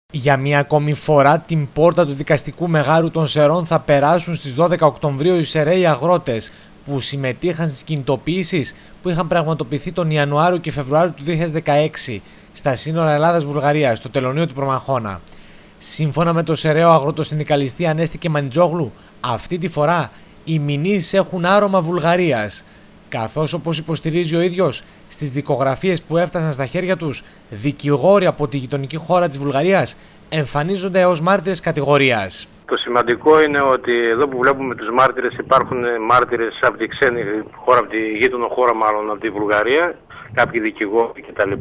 Για μία ακόμη φορά την πόρτα του δικαστικού μεγάρου των Σερών θα περάσουν στις 12 Οκτωβρίου οι Σεραίοι αγρότες που συμμετείχαν στις κινητοποιήσεις που είχαν πραγματοποιηθεί τον Ιανουάριο και Φεβρουάριο του 2016 στα σύνορα Ελλάδας-Βουλγαρίας, στο τελωνείο του Προμαχώνα. Σύμφωνα με το Σεραίο αγροτοσυνδικαλιστή Ανέστη Κεμαντζόγλου, αυτή τη φορά οι μηνύσεις έχουν άρωμα Βουλγαρίας, καθώς, όπως υποστηρίζει ο ίδιος, στις δικογραφίες που έφτασαν στα χέρια τους, δικηγόροι από τη γειτονική χώρα της Βουλγαρίας εμφανίζονται ως μάρτυρες κατηγορίας. Το σημαντικό είναι ότι εδώ που βλέπουμε τους μάρτυρες, υπάρχουν μάρτυρες από τη ξένη χώρα, από τη γείτονο χώρα μάλλον, από τη Βουλγαρία, κάποιοι δικηγόροι κτλ.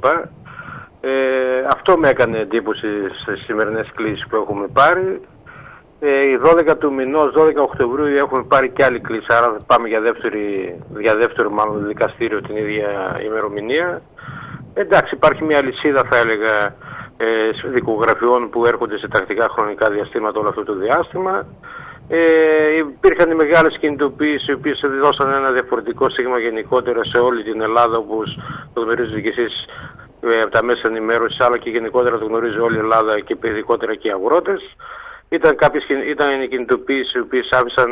Αυτό με έκανε εντύπωση στις σημερινές κλήσεις που έχουμε πάρει. Οι 12 του μηνός, 12 Οκτωβρίου, έχουμε πάρει και άλλη κλήση, άρα θα πάμε για δεύτερο μάλλον δικαστήριο την ίδια ημερομηνία. Εντάξει, υπάρχει μια λυσίδα, θα έλεγα, δικογραφιών που έρχονται σε τακτικά χρονικά διαστήματα όλο αυτό το διάστημα. Υπήρχαν οι μεγάλες κινητοποιήσεις οι οποίες δώσαν ένα διαφορετικό στίγμα γενικότερα σε όλη την Ελλάδα, όπως το γνωρίζετε και εσείς από τα μέσα ενημέρωσης, αλλά και γενικότερα το γνωρίζει όλη η Ελλάδα και ειδικότερα και οι αγρότες. Ήταν οι κινητοποιήσεις οι οποίες άφησαν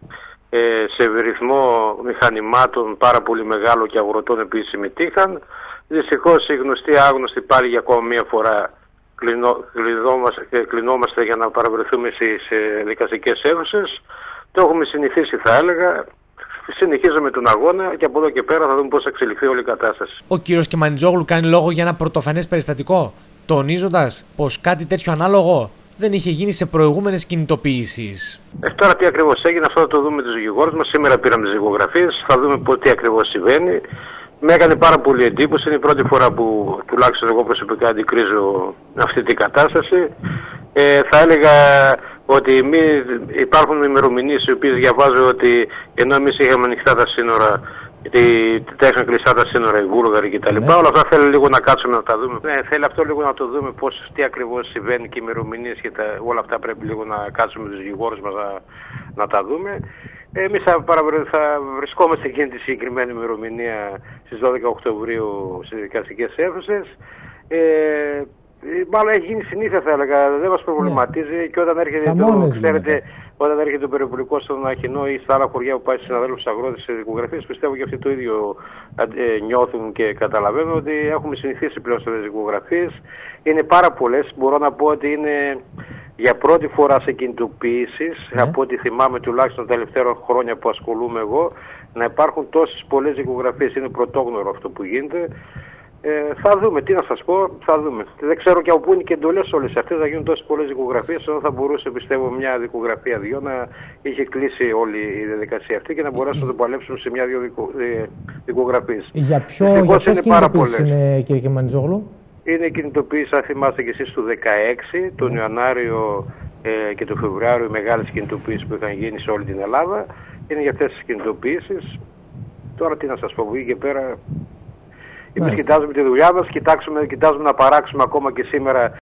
σε ρυθμό μηχανημάτων πάρα πολύ μεγάλο και αγροτών επίσης συμμετείχαν. Δυστυχώς οι γνωστοί άγνωστοι πάλι για ακόμα μία φορά κλεινόμαστε για να παραβρεθούμε σε δικαστικές αίθουσες. Το έχουμε συνηθίσει, θα έλεγα. Συνεχίζουμε τον αγώνα και από εδώ και πέρα θα δούμε πώς θα εξελιχθεί όλη η κατάσταση. Ο κύριος Κεμαντζόγλου κάνει λόγο για ένα πρωτοφανές περιστατικό, τονίζοντας πως κάτι τέτοιο ανάλογο δεν είχε γίνει σε προηγούμενες κινητοποιήσεις. Τώρα τι ακριβώς έγινε, αυτό θα το δούμε με τους δικηγόρους μας. Σήμερα πήραμε τις δικογραφίες, θα δούμε τι ακριβώς συμβαίνει. Με έκανε πάρα πολύ εντύπωση. Είναι η πρώτη φορά που τουλάχιστον εγώ προσωπικά αντικρίζω αυτή την κατάσταση. Θα έλεγα ότι υπάρχουν ημερομηνίες οι οποίες διαβάζω ότι ενώ εμείς είχαμε ανοιχτά τα σύνορα, τα είχαν κλειστά τα σύνορα οι Βούλγαροι κτλ. Όλα αυτά θέλει λίγο να κάτσουμε να τα δούμε. Θέλει αυτό λίγο να το δούμε τι ακριβώς συμβαίνει και οι ημερομηνίες και όλα αυτά πρέπει λίγο να κάτσουμε με τους δικηγόρους μας να τα δούμε. Εμείς θα βρισκόμαστε εκείνη τη συγκεκριμένη ημερομηνία στις 12 Οκτωβρίου στις δικαστικές αίθουσες. Μάλλον έχει γίνει συνήθεια, θα έλεγα, δεν μας προβληματίζει και όταν έρχεται όταν έρχεται το περιπολικό στον Αχινό ή στα άλλα χωριά που πάει στους συναδέλφους αγρότες σε δικογραφίες, πιστεύω και αυτοί το ίδιο νιώθουν και καταλαβαίνουν ότι έχουμε συνηθίσει πλέον στις δικογραφίες. Είναι πάρα πολλές, μπορώ να πω ότι είναι για πρώτη φορά σε κινητοποιήσεις, από ό,τι θυμάμαι τουλάχιστον τα τελευταία χρόνια που ασχολούμαι εγώ, να υπάρχουν τόσες πολλές δικογραφίες. Είναι πρωτόγνωρο αυτό που γίνεται. Θα δούμε, τι να σας πω, θα δούμε. Δεν ξέρω και από πού είναι και εντολές όλες αυτές, να γίνουν τόσες πολλές δικογραφίες, ενώ θα μπορούσε, πιστεύω, μια δικογραφία-δυο να είχε κλείσει όλη η διαδικασία αυτή και να μπορέσουν να το παλέψουν σε μια-δυο δικογραφίες. Για ποιες κινητοποιήσεις είναι, κύριε Κεμαντζόγλου? Είναι κινητοποιήσεις, αν θυμάστε και εσείς, του 2016, τον Ιανουάριο και τον Φεβρουάριο, οι μεγάλες κινητοποιήσεις που είχαν γίνει σε όλη την Ελλάδα. Είναι για αυτές τις κινητοποιήσεις. Τώρα τι να σας πω, από εκεί και πέρα. Εμείς κοιτάζουμε τη δουλειά μας, κοιτάζουμε να παράξουμε ακόμα και σήμερα